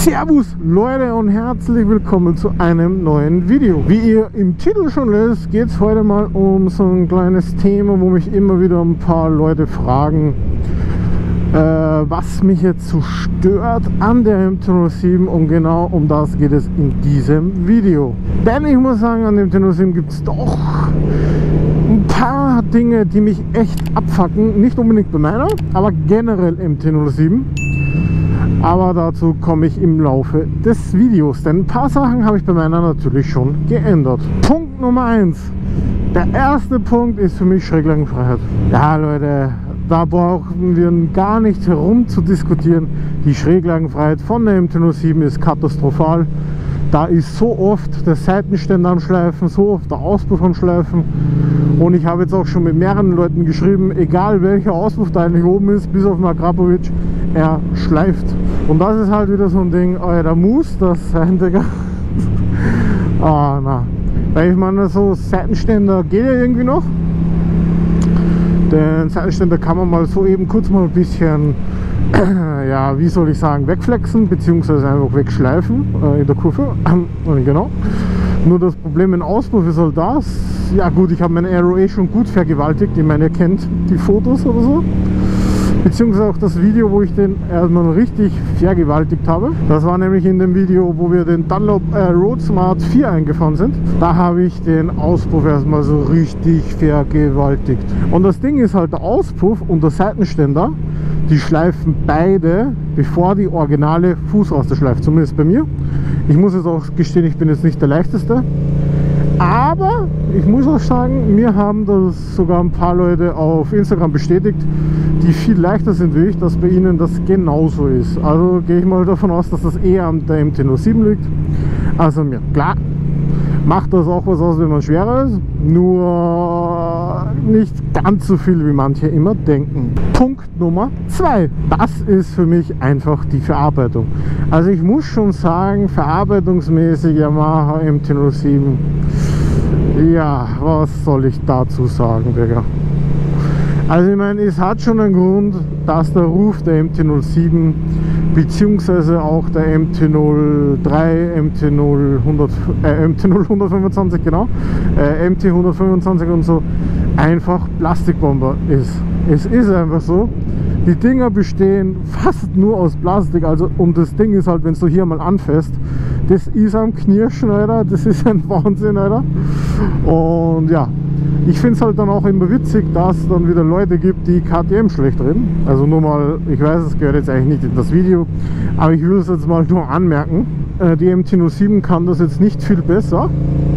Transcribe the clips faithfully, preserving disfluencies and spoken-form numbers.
Servus Leute und herzlich willkommen zu einem neuen Video. Wie ihr im Titel schon lest, geht es heute mal um so ein kleines Thema, wo mich immer wieder ein paar Leute fragen, äh, was mich jetzt so stört an der M T null sieben, und genau um das geht es in diesem Video. Denn ich muss sagen, an dem M T null sieben gibt es doch ein paar Dinge, die mich echt abfacken. Nicht unbedingt bei meiner, aber generell M T null sieben. Aber dazu komme ich im Laufe des Videos, denn ein paar Sachen habe ich bei meiner natürlich schon geändert. Punkt Nummer eins. Der erste Punkt ist für mich Schräglagenfreiheit. Ja Leute, da brauchen wir gar nicht herum zu diskutieren. Die Schräglagenfreiheit von der M T null sieben ist katastrophal. Da ist so oft der Seitenständer am Schleifen, so oft der Auspuff am Schleifen. Und ich habe jetzt auch schon mit mehreren Leuten geschrieben, egal welcher Auspuff da eigentlich oben ist, bis auf Makrapovic, er schleift. Und das ist halt wieder so ein Ding, oh ja, da muss das sein, Digga. Ah, na. Weil ich meine, so Seitenständer geht ja irgendwie noch. Den Seitenständer kann man mal so eben kurz mal ein bisschen, ja, wie soll ich sagen, wegflexen, beziehungsweise einfach wegschleifen äh, in der Kurve. Genau. Nur das Problem im Auspuff ist halt das. Ja gut, ich habe mein Aero eh schon gut vergewaltigt. Ich meine, ihr kennt die Fotos oder so. Beziehungsweise auch das Video, wo ich den erstmal richtig vergewaltigt habe. Das war nämlich in dem Video, wo wir den Dunlop äh, Road Smart vier eingefahren sind. Da habe ich den Auspuff erstmal so richtig vergewaltigt. Und das Ding ist halt, der Auspuff und der Seitenständer, die schleifen beide, bevor die originale Fußraste schleift. Zumindest bei mir. Ich muss jetzt auch gestehen, ich bin jetzt nicht der Leichteste. Aber ich muss auch sagen, mir haben das sogar ein paar Leute auf Instagram bestätigt, die viel leichter sind wie ich, dass bei ihnen das genauso ist. Also gehe ich mal davon aus, dass das eher an der M T null sieben liegt. Also mir, klar, macht das auch was aus, wenn man schwerer ist, nur nicht ganz so viel, wie manche immer denken. Punkt Nummer zwei. Das ist für mich einfach die Verarbeitung. Also ich muss schon sagen, verarbeitungsmäßig Yamaha M T null sieben, ja, was soll ich dazu sagen, Digga? Also ich meine, es hat schon einen Grund, dass der Ruf der M T null sieben beziehungsweise auch der M T null drei, M T null hundertfünfundzwanzig, genau, äh, M T hundertfünfundzwanzig und so einfach Plastikbomber ist. Es ist einfach so. Die Dinger bestehen fast nur aus Plastik, also, und das Ding ist halt, wenn du hier mal anfasst, das ist am Knirschen, Alter, das ist ein Wahnsinn, Alter. Und ja, ich finde es halt dann auch immer witzig, dass es dann wieder Leute gibt, die K T M schlecht reden. Also nur mal, ich weiß, es gehört jetzt eigentlich nicht in das Video, aber ich will es jetzt mal nur anmerken. Die M T null sieben kann das jetzt nicht viel besser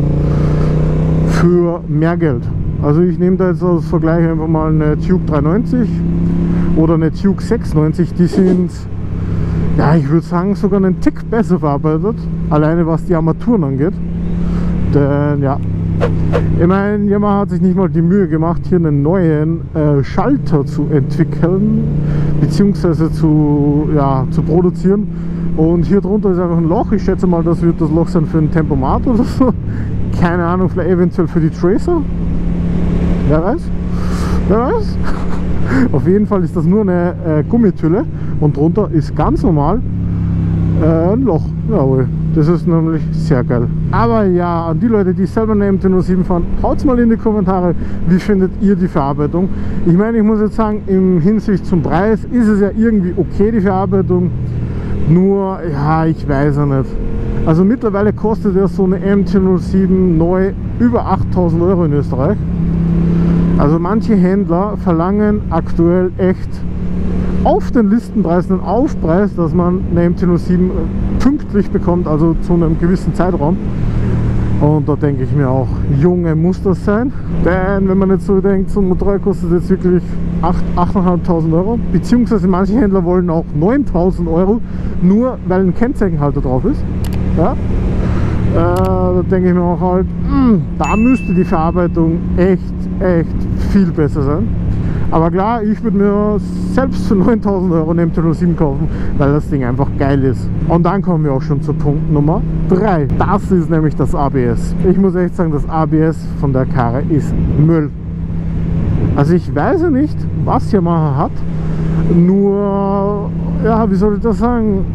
für mehr Geld. Also ich nehme da jetzt als Vergleich einfach mal eine Tube dreihundertneunzig oder eine Tube sechshundertneunzig, die sind, ja, ich würde sagen, sogar einen Tick besser verarbeitet, alleine was die Armaturen angeht. Denn ja, ich meine, Yamaha hat sich nicht mal die Mühe gemacht, hier einen neuen äh, Schalter zu entwickeln, beziehungsweise zu, ja, zu produzieren. Und hier drunter ist einfach ein Loch. Ich schätze mal, das wird das Loch sein für ein Tempomat oder so. Keine Ahnung, vielleicht eventuell für die Tracer. Wer weiß? Wer weiß? Auf jeden Fall ist das nur eine äh, Gummitülle und drunter ist ganz normal äh, ein Loch. Jawohl, das ist nämlich sehr geil. Aber ja, an die Leute, die selber eine M T null sieben fahren, haut mal in die Kommentare, wie findet ihr die Verarbeitung? Ich meine, ich muss jetzt sagen, im Hinsicht zum Preis ist es ja irgendwie okay, die Verarbeitung. Nur, ja, ich weiß ja nicht. Also mittlerweile kostet ja so eine M T null sieben neu über achttausend Euro in Österreich. Also manche Händler verlangen aktuell echt auf den Listenpreis einen Aufpreis, dass man eine M T null sieben pünktlich bekommt, also zu einem gewissen Zeitraum. Und da denke ich mir auch, Junge, muss das sein? Denn wenn man jetzt so denkt, so ein Motorrad kostet jetzt wirklich achttausendfünfhundert Euro, beziehungsweise manche Händler wollen auch neuntausend Euro, nur weil ein Kennzeichenhalter drauf ist. Ja? Äh, da denke ich mir auch halt, mh, da müsste die Verarbeitung echt, echt viel besser sein. Aber klar, ich würde mir selbst für neuntausend Euro eine M T null sieben kaufen, weil das Ding einfach geil ist. Und dann kommen wir auch schon zu Punkt Nummer drei. Das ist nämlich das A B S. Ich muss echt sagen, das A B S von der Karre ist Müll. Also ich weiß ja nicht, was Yamaha hat, nur, ja, wie soll ich das sagen?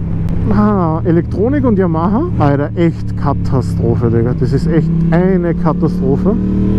Ah, Elektronik und Yamaha, Alter, echt Katastrophe, Digga. Das ist echt eine Katastrophe.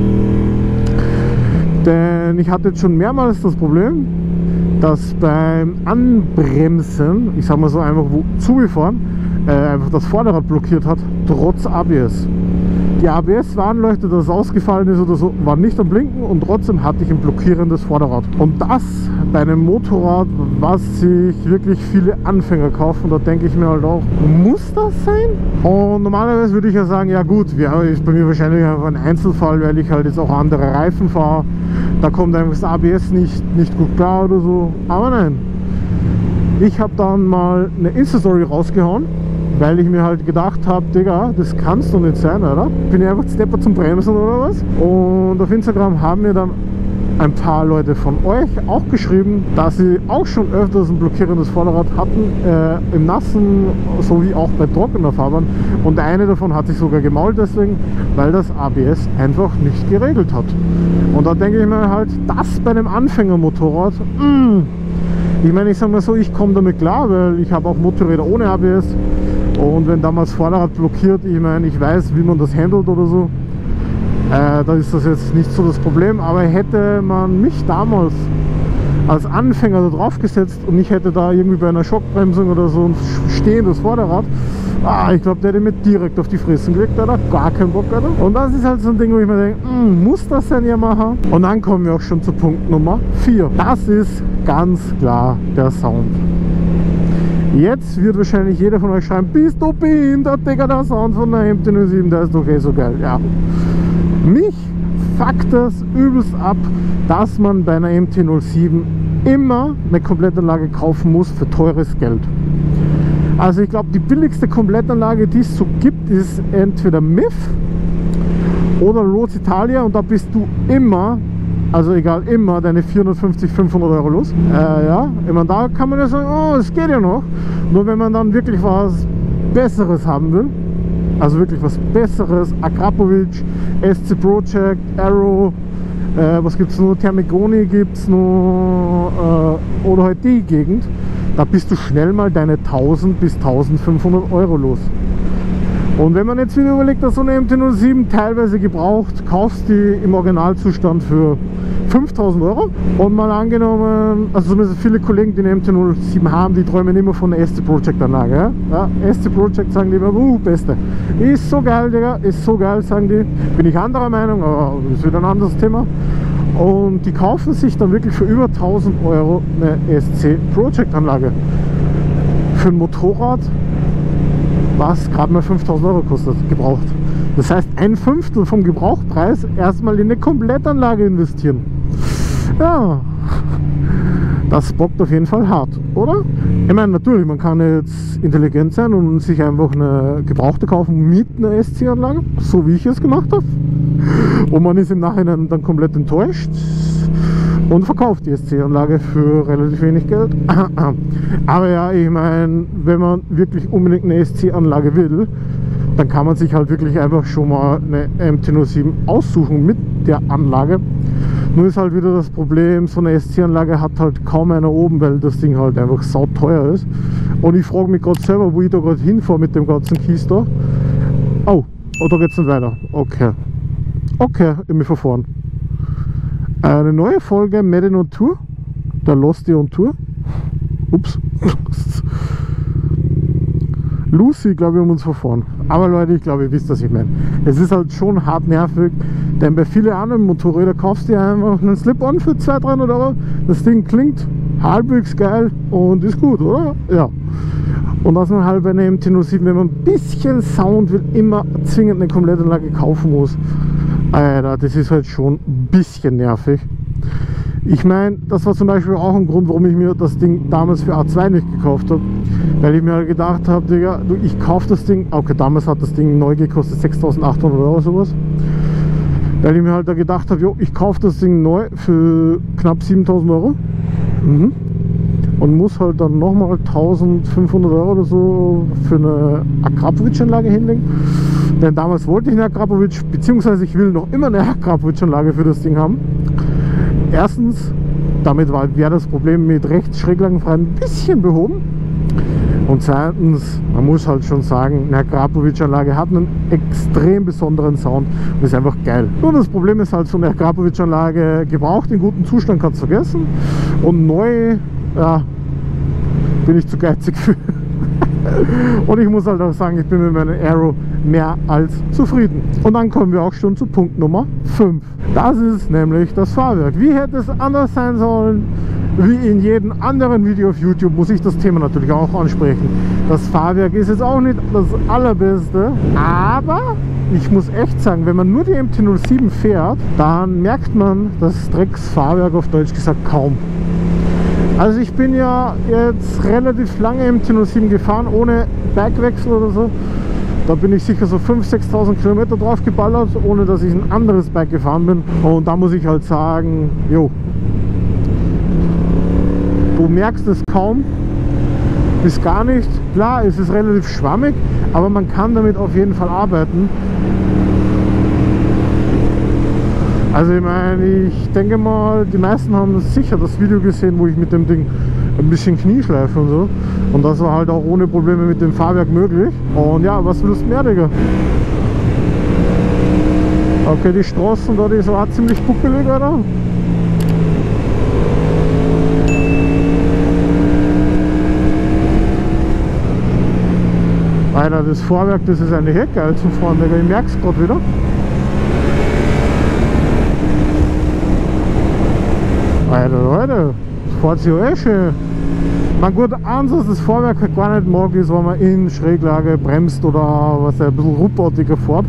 Denn ich hatte jetzt schon mehrmals das Problem, dass beim Anbremsen, ich sag mal so einfach wo zugefahren, äh, einfach das Vorderrad blockiert hat, trotz A B S. Die A B S-Warnleuchte, dass es ausgefallen ist oder so, war nicht am Blinken und trotzdem hatte ich ein blockierendes Vorderrad. Und das bei einem Motorrad, was sich wirklich viele Anfänger kaufen, da denke ich mir halt auch, muss das sein? Und normalerweise würde ich ja sagen, ja gut, ja, ist bei mir wahrscheinlich einfach ein Einzelfall, weil ich halt jetzt auch andere Reifen fahre. Da kommt einfach das A B S nicht, nicht gut klar oder so. Aber nein. Ich habe dann mal eine Insta-Story rausgehauen, weil ich mir halt gedacht habe, Digga, das kannst doch nicht sein, oder? Bin ich einfach Stepper zum Bremsen oder was? Und auf Instagram haben mir dann ein paar Leute von euch auch geschrieben, dass sie auch schon öfters ein blockierendes Vorderrad hatten, äh, im Nassen sowie auch bei trockener Fahrbahn. Und eine davon hat sich sogar gemault deswegen, weil das A B S einfach nicht geregelt hat. Und da denke ich mir halt, das bei einem Anfängermotorrad, mh, ich meine, ich sage mal so, ich komme damit klar, weil ich habe auch Motorräder ohne A B S. Und wenn damals Vorderrad blockiert, ich meine, ich weiß, wie man das handelt oder so, äh, da ist das jetzt nicht so das Problem. Aber hätte man mich damals als Anfänger da drauf gesetzt und ich hätte da irgendwie bei einer Schockbremsung oder so ein stehendes Vorderrad, ah, ich glaube, der hätte mir direkt auf die Fressen gelegt, Alter. Gar keinen Bock, Alter. Und das ist halt so ein Ding, wo ich mir denke, muss das sein Yamaha? Und dann kommen wir auch schon zu Punkt Nummer vier. Das ist ganz klar der Sound. Jetzt wird wahrscheinlich jeder von euch schreiben, bist du behindert, Digga, der Sound von der M T null sieben, der ist doch eh so geil. Ja. Mich fuckt das übelst ab, dass man bei einer M T null sieben immer eine Komplettanlage kaufen muss für teures Geld. Also ich glaube, die billigste Komplettanlage, die es so gibt, ist entweder M I F oder Rhodes Italia und da bist du immer, also egal, immer deine vierhundertfünfzig, fünfhundert Euro los. Äh, ja, ich meine, da kann man ja sagen, oh, es geht ja noch. Nur wenn man dann wirklich was Besseres haben will, also wirklich was Besseres, Akrapovic, S C Project, Arrow, äh, was gibt es noch, Termigoni gibt es noch, äh, oder halt die Gegend, da bist du schnell mal deine tausend bis tausendfünfhundert Euro los. Und wenn man jetzt wieder überlegt, dass so eine M T null sieben teilweise gebraucht, kaufst die im Originalzustand für fünftausend Euro und mal angenommen, also zumindest viele Kollegen, die eine M T null sieben haben, die träumen immer von der S C Project Anlage. Ja? Ja, S C Project sagen die immer, uh, beste. Ist so geil, Digga, ist so geil, sagen die. Bin ich anderer Meinung, aber das ist wieder ein anderes Thema. Und die kaufen sich dann wirklich für über tausend Euro eine S C Project Anlage. Für ein Motorrad, was gerade mal fünftausend Euro kostet, gebraucht. Das heißt, ein Fünftel vom Gebrauchpreis erstmal in eine Komplettanlage investieren. Ja, das bockt auf jeden Fall hart, oder? Ich meine, natürlich, man kann jetzt intelligent sein und sich einfach eine gebrauchte kaufen mit einer S C-Anlage, so wie ich es gemacht habe. Und man ist im Nachhinein dann komplett enttäuscht und verkauft die S C-Anlage für relativ wenig Geld. Aber ja, ich meine, wenn man wirklich unbedingt eine S C-Anlage will, dann kann man sich halt wirklich einfach schon mal eine M T null sieben aussuchen mit der Anlage. Nur ist halt wieder das Problem, so eine S C-Anlage hat halt kaum einer oben, weil das Ding halt einfach sauteuer ist. Und ich frage mich gerade selber, wo ich da gerade hinfahre mit dem ganzen Kies da. Oh, oh, da geht es nicht weiter. Okay. Okay, ich bin verfahren. Eine neue Folge Made in on Tour, der Losty on Tour. Ups. Lucy, glaube ich, haben uns verfahren. Aber Leute, ich glaube, ihr wisst, was ich meine. Es ist halt schon hart nervig, denn bei vielen anderen Motorrädern kaufst du einfach einen Slip-On für zweihundert, dreihundert Euro. Das Ding klingt halbwegs geil und ist gut, oder? Ja. Und dass man halt bei einer M T null sieben, wenn man ein bisschen Sound will, immer zwingend eine Komplettanlage kaufen muss. Alter, das ist halt schon ein bisschen nervig. Ich meine, das war zum Beispiel auch ein Grund, warum ich mir das Ding damals für A zwei nicht gekauft habe. Weil ich mir halt gedacht habe, Digga, ich kaufe das Ding, okay, damals hat das Ding neu gekostet sechstausendachthundert Euro sowas. Weil ich mir halt da gedacht habe, jo, ich kaufe das Ding neu für knapp siebentausend Euro. Mhm. Und muss halt dann nochmal eintausendfünfhundert Euro oder so für eine Akrapovic-Anlage hinlegen. Denn damals wollte ich eine Akrapovic, beziehungsweise ich will noch immer eine Akrapovic-Anlage für das Ding haben. Erstens, damit wäre das Problem mit rechts schräglagenfrei ein bisschen behoben. Und zweitens, man muss halt schon sagen, eine Akrapovic-Anlage hat einen extrem besonderen Sound und ist einfach geil. Nur das Problem ist halt, so eine Akrapovic-Anlage gebraucht in gutem Zustand kannst du vergessen und neu, ja, bin ich zu geizig für. Und ich muss halt auch sagen, ich bin mit meinem Aero mehr als zufrieden. Und dann kommen wir auch schon zu Punkt Nummer fünf. Das ist nämlich das Fahrwerk. Wie hätte es anders sein sollen? Wie in jedem anderen Video auf YouTube muss ich das Thema natürlich auch ansprechen. Das Fahrwerk ist jetzt auch nicht das allerbeste, aber ich muss echt sagen, wenn man nur die M T null sieben fährt, dann merkt man das Drecksfahrwerk auf Deutsch gesagt kaum. Also ich bin ja jetzt relativ lange M T null sieben gefahren, ohne Bergwechsel oder so. Da bin ich sicher so fünftausend, sechstausend Kilometer drauf geballert, ohne dass ich ein anderes Bike gefahren bin. Und da muss ich halt sagen, jo, du merkst es kaum, bis gar nicht. Klar, es ist relativ schwammig, aber man kann damit auf jeden Fall arbeiten. Also ich meine, ich denke mal, die meisten haben sicher das Video gesehen, wo ich mit dem Ding ein bisschen Knie schleife und so. Und das war halt auch ohne Probleme mit dem Fahrwerk möglich. Und ja, was willst du mehr, Digga? Okay, die Straßen da, die ist auch ziemlich buckelig, oder? Alter, das Fahrwerk, das ist eigentlich echt geil zum Fahren, Digga. Ich merke es gerade wieder. Alter, Leute, das fährt sich ja eh schön. Man gut, eins, was das Fahrwerk halt gar nicht mag, ist, wenn man in Schräglage bremst oder was ein bisschen ruckartiger fährt.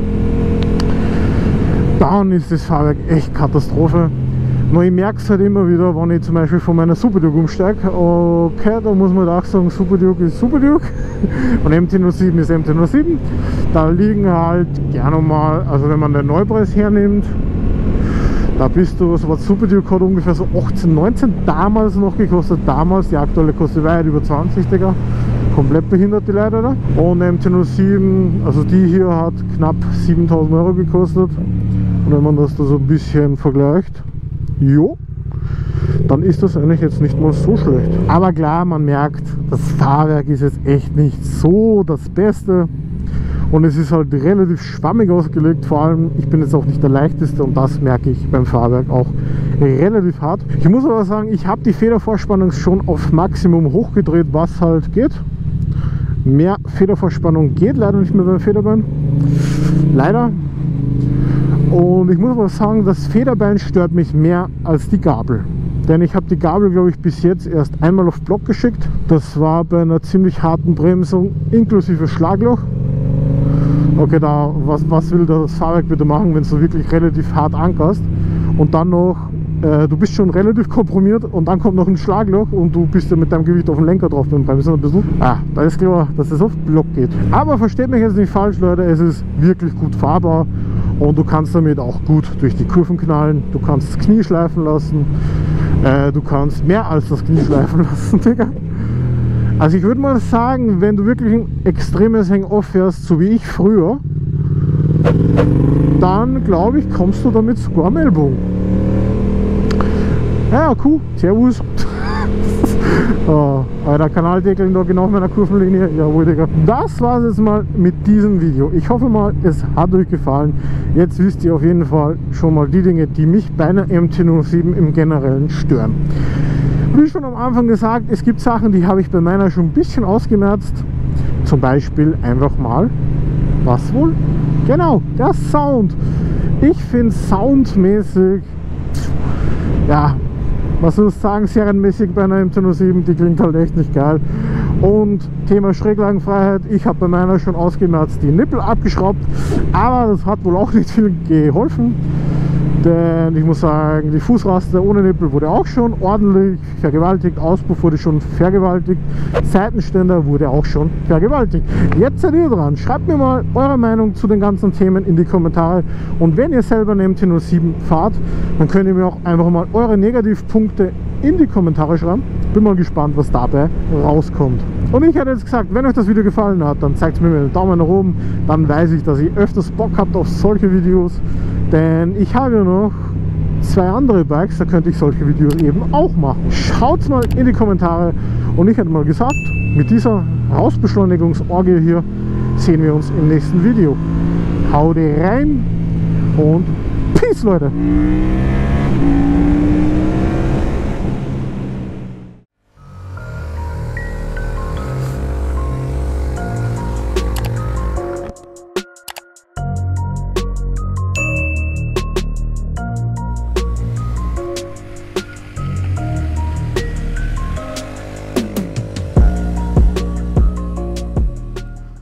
Dann ist das Fahrwerk echt Katastrophe. Nur ich merke es halt immer wieder, wenn ich zum Beispiel von meiner Super Duke umsteige. Okay, da muss man halt auch sagen, Super Duke ist Super Duke und M T null sieben ist M T null sieben. Da liegen halt gerne mal, also wenn man den Neupreis hernimmt, da bist du, so was Super Duke hat ungefähr so achtzehn, neunzehn damals noch gekostet. Damals, die aktuelle kostet weit über zwanzig, Digga. Komplett behindert die Leute da. Und M T null sieben, also die hier hat knapp siebentausend Euro gekostet. Und wenn man das da so ein bisschen vergleicht, jo, dann ist das eigentlich jetzt nicht mal so schlecht. Aber klar, man merkt, das Fahrwerk ist jetzt echt nicht so das Beste. Und es ist halt relativ schwammig ausgelegt, vor allem ich bin jetzt auch nicht der leichteste und das merke ich beim Fahrwerk auch relativ hart. Ich muss aber sagen, ich habe die Federvorspannung schon auf Maximum hochgedreht, was halt geht. Mehr Federvorspannung geht leider nicht mehr beim Federbein, leider. Und ich muss aber sagen, das Federbein stört mich mehr als die Gabel. Denn ich habe die Gabel, glaube ich, bis jetzt erst einmal auf Block geschickt. Das war bei einer ziemlich harten Bremsung inklusive Schlagloch. Okay, da, was, was will das Fahrwerk bitte machen, wenn du wirklich relativ hart ankerst und dann noch, äh, du bist schon relativ komprimiert und dann kommt noch ein Schlagloch und du bist ja mit deinem Gewicht auf dem Lenker drauf beim Bremsen ein bisschen. Ah, da ist klar, dass es auf Block geht. Aber versteht mich jetzt nicht falsch, Leute, es ist wirklich gut fahrbar und du kannst damit auch gut durch die Kurven knallen, du kannst das Knie schleifen lassen, äh, du kannst mehr als das Knie schleifen lassen, Digga. Also ich würde mal sagen, wenn du wirklich ein extremes Hang-Off fährst, so wie ich früher, dann glaube ich, kommst du damit sogar am Ellbogen. Ja, cool, servus. Oh, der Kanaldeckel da genau auf meiner Kurvenlinie. Jawohl, Digga. Das war es jetzt mal mit diesem Video. Ich hoffe mal, es hat euch gefallen. Jetzt wisst ihr auf jeden Fall schon mal die Dinge, die mich bei einer M T null sieben im Generellen stören. Wie schon am Anfang gesagt, es gibt Sachen, die habe ich bei meiner schon ein bisschen ausgemerzt. Zum Beispiel einfach mal, was wohl? Genau, der Sound. Ich finde soundmäßig, ja, was soll ich sagen, serienmäßig bei einer M T null sieben, die klingt halt echt nicht geil. Und Thema Schräglagenfreiheit, ich habe bei meiner schon ausgemerzt die Nippel abgeschraubt, aber das hat wohl auch nicht viel geholfen. Denn ich muss sagen, die Fußraste ohne Nippel wurde auch schon ordentlich vergewaltigt, Auspuff wurde schon vergewaltigt, Seitenständer wurde auch schon vergewaltigt. Jetzt seid ihr dran, schreibt mir mal eure Meinung zu den ganzen Themen in die Kommentare und wenn ihr selber eine M T null sieben fahrt, dann könnt ihr mir auch einfach mal eure Negativpunkte in die Kommentare schreiben. Bin mal gespannt, was dabei rauskommt. Und ich hätte jetzt gesagt, wenn euch das Video gefallen hat, dann zeigt mir einen Daumen nach oben, dann weiß ich, dass ihr öfters Bock habt auf solche Videos. Denn ich habe ja noch zwei andere Bikes, da könnte ich solche Videos eben auch machen. Schaut mal in die Kommentare und ich hätte mal gesagt, mit dieser Rausbeschleunigungsorgie hier sehen wir uns im nächsten Video. Haut rein und Peace, Leute!